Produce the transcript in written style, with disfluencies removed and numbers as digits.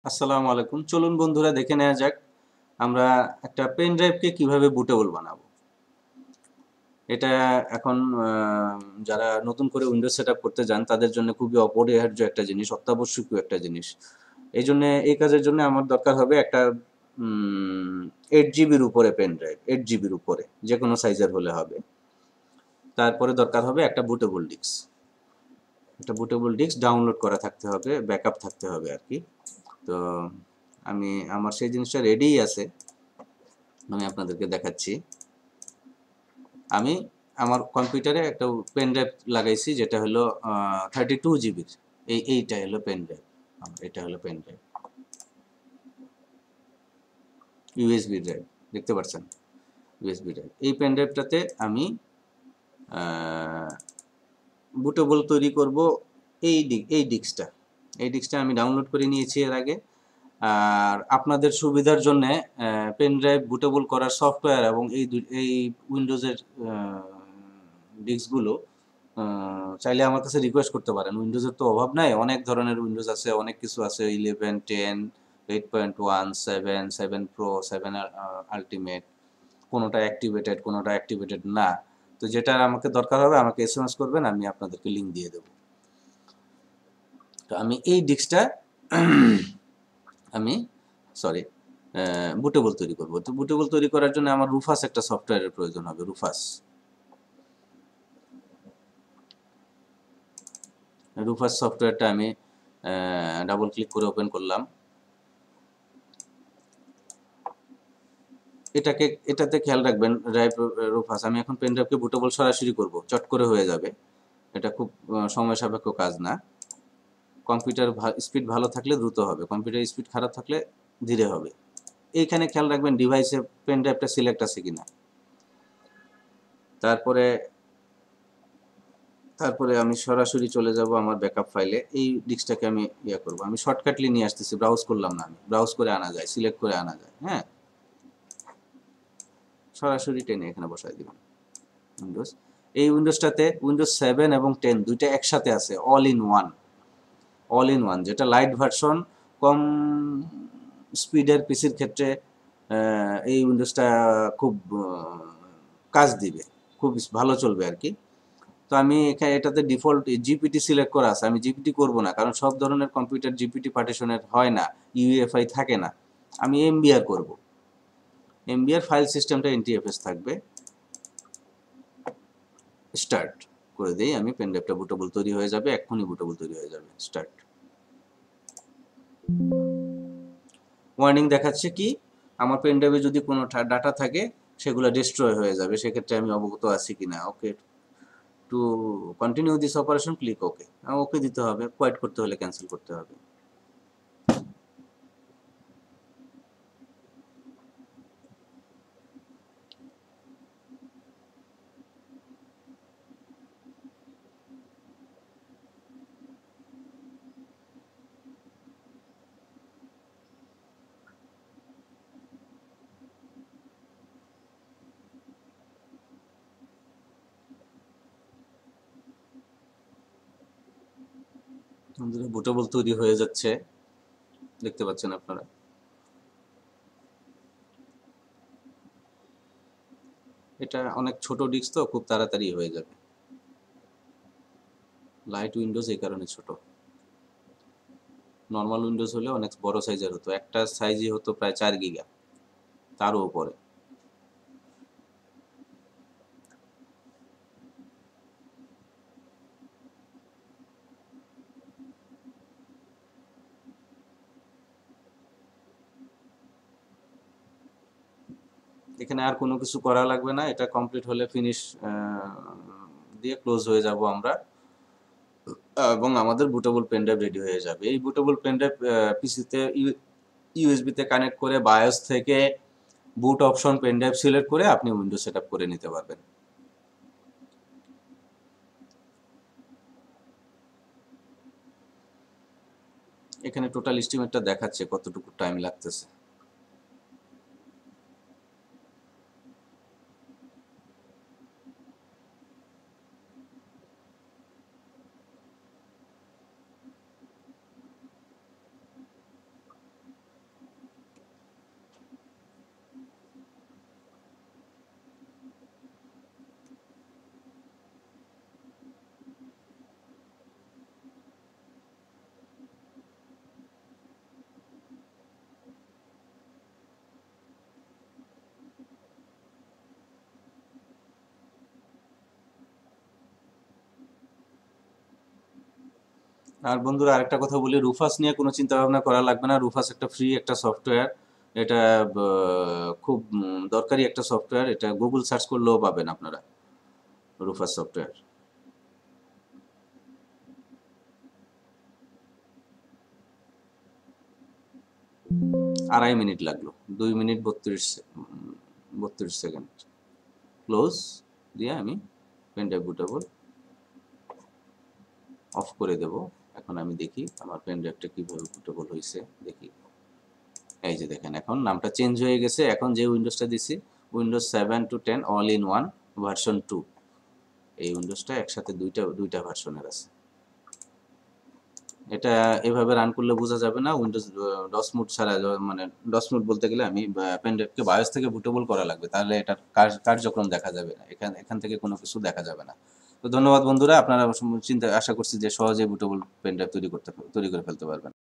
আসসালামু আলাইকুম। চলুন বন্ধুরা দেখে নেওয়া যাক আমরা একটা পেন ড্রাইভকে কিভাবে বুটেবল বানাবো। এটা এখন যারা নতুন করে উইন্ডোজ সেটআপ করতে যান তাদের জন্য খুবই অপরিহার্য একটা জিনিস, অত্যাবশ্যকীয় একটা জিনিস। এই জন্য এই কাজের জন্য আমার দরকার হবে একটা 8 জিবির উপরে পেন ড্রাইভ, 8 জিবির উপরে যে কোনো সাইজের হলে হবে। তারপরে দরকার হবে একটা বুটেবল ডিস্ক। একটা বুটেবল ডিস্ক ডাউনলোড করা থাকতে হবে, ব্যাকআপ থাকতে হবে আর কি। তো আমার সেই জিনিসটা রেডিই আছে, আমি আপনাদেরকে দেখাচ্ছি। আমি আমার কম্পিউটারে একটা পেন ড্রাইভ লাগাইছি যেটা হলো 32 জিবির। এইটা হলো পেন ড্রাইভ, এটা হলো পেন ড্রাইভ, ইউএসবি ড্রাইভ, দেখতে পাচ্ছেন ইউএসবি ড্রাইভ। এই পেন ড্রাইভটাতে আমি বুটেবল তৈরি করব। এই ডিস্কটা আমি ডাউনলোড করে নিয়েছি এর আগে। আর আপনাদের সুবিধার জন্য পেন ড্রাইভ বুটেবল করার সফটওয়্যার এবং এই উইন্ডোজের ডিস্কগুলো চাইলে আমার কাছে রিকোয়েস্ট করতে পারেন। উইন্ডোজের তো অভাব নাই, অনেক ধরনের উইন্ডোজ আছে, অনেক কিছু আছে, 11, 10, 8.1, 7, 7 প্রো, 7 আলটিমেট, কোনোটা অ্যাক্টিভেটেড কোনোটা অ্যাক্টিভেটেড না। তো যেটা আমাকে দরকার হবে আমাকে এসএমএস করবেন, আমি আপনাদেরকে লিঙ্ক দিয়ে দেবো। তো আমি এই ডিস্কটা আমি সরি বুটেবল তৈরি করব। তো বুটেবল তৈরি করার জন্য আমার রুফাস একটা সফটওয়্যারের প্রয়োজন হবে। রুফাস সফটওয়্যারটা আমি ডাবল ক্লিক করে ওপেন করলাম। এটাতে খেয়াল রাখবেন ড্রাইভ রুফাস। আমি এখন পেন ড্রাইভকে বুটেবল সরাসরি করব, চট করে হয়ে যাবে। এটা খুব সময় সাপেক্ষ কাজ না। কম্পিউটার স্পিড ভালো থাকলে দ্রুত হবে, কম্পিউটার স্পিড খারাপ থাকলে ধীরে হবে। এইখানে খেয়াল রাখবেন ডিভাইসে পেন ড্রাইভটা সিলেক্ট আছে কিনা। তারপরে তারপরে আমি সরাসরি চলে যাব আমার ব্যাকআপ ফাইলে। এই ডিস্কটাকে আমি করব। আমি শর্টকাটলি নিয়ে আসতেছি, ব্রাউজ করলাম না, আমি ব্রাউজ করে আনা যায়, সিলেক্ট করে আনা যায়। হ্যাঁ, সরাসরি টেনে এখানে বসাই দিলাম উইন্ডোজ। এই উইন্ডোজটাতে উইন্ডোজ 7 এবং 10 দুইটা একসাথে আছে, অল ইন ওয়ান, যেটা লাইট ভার্সন। কম স্পিডের পিসির ক্ষেত্রে এই উইন্ডোজটা খুব কাজ দিবে, খুব ভালো চলবে আর কি। তো আমি এটাতে ডিফল্ট জিপিটি সিলেক্ট করা আছে, আমি জিপিটি করব না, কারণ সব ধরনের কম্পিউটার জিপিটি পার্টিশনের হয় না, ইউএফআই থাকে না। আমি এমবিআর করব। এমবিআর ফাইল সিস্টেমটা এনটিএফএস থাকবে। স্টার্ট করে দিই আমি, পেন ড্রাইভটা বুটেবল তৈরি হয়ে যাবে, এক্ষুনি বুটেবল তৈরি হয়ে যাবে। স্টার্ট। ওয়ার্নিং দেখাচ্ছে কি, আমার পেন ড্রাইভে যদি কোনো ডাটা থাকে সেগুলো ডিস্ট্রয় হয়ে যাবে, সেক্ষেত্রে আমি অবগত আছি কিনা। Okay, to continue this operation click okay. Okay দিতে হবে, কোয়াইট করতে হলে ক্যান্সেল করতে হবে। বুটেবল তৈরি হয়ে যাচ্ছে, দেখতে পাচ্ছেন আপনারা। এটা অনেক ছোট ডিস্ক, তো খুব তাড়াতাড়ি হয়ে যাবে। লাইট উইন্ডোজ এই কারণে ছোট। নর্মাল উইন্ডোজ হলে অনেক বড় সাইজের হতো, একটা সাইজই হতো প্রায় 4 গিগা, তারও উপরে। এখানে আর কোনো কিছু করা লাগবে না, এটা কমপ্লিট হলে ফিনিশ দিয়ে ক্লোজ হয়ে যাব আমরা, এবং আমাদের বুটেবল পেন ড্রাইভ রেডি হয়ে যাবে। এই বুটেবল পেন ড্রাইভ পিসিতে ইউএসবিতে কানেক্ট করে বায়োস থেকে boot option pen drive select করে আপনি উইন্ডোজ সেটআপ করে নিতে পারবেন। এখানে টোটাল এস্টিমেটটা দেখাচ্ছে কতটুকু টাইম লাগতেছে। আর বন্ধুরা আরেকটা কথা বলি, রুফাস নিয়ে কোনো চিন্তা ভাবনা করা লাগবে না। রুফাস একটা ফ্রি একটা সফটওয়্যার। এটা খুব দরকারি একটা সফটওয়্যার। এটা গুগল সার্চ করলেও পাবেন আপনারা, রুফাস সফটওয়্যার। 2.5 মিনিট লাগলো, 2 মিনিট 32 সেকেন্ড। ক্লোজ দিয়ে আমি পেনড্রাইভ বুটেবল অফ করে দেব। এখন আমি দেখি আমার পেনড্রাইভটা কীভাবে বুটেবল হয়েছে দেখি। এই যে দেখেন এখন নামটা চেঞ্জ হয়ে গেছে। এখন যে উইন্ডোজটা দিছি, Windows 7 to 10 all in one version 2। এই উইন্ডোজটা একসাথে দুইটা ভার্সনের আছে। এটা এভাবে রান করলে বোঝা যাবে না উইন্ডোজ ডস মোড ছাড়া। মানে ডস মোড বলতে গেলে আমি পেনড্রাইভকে বায়োস থেকে বুটেবল করা লাগবে, তাহলে এটার কার্যক্রম দেখা যাবে না। এখান থেকে কোনো কিছু দেখা যাবে না। তো ধন্যবাদ বন্ধুরা, আপনারা চিন্তা আশা করছি যে সহজে বুটেবল পেনড্রাইভ তৈরি করে ফেলতে পারবেন।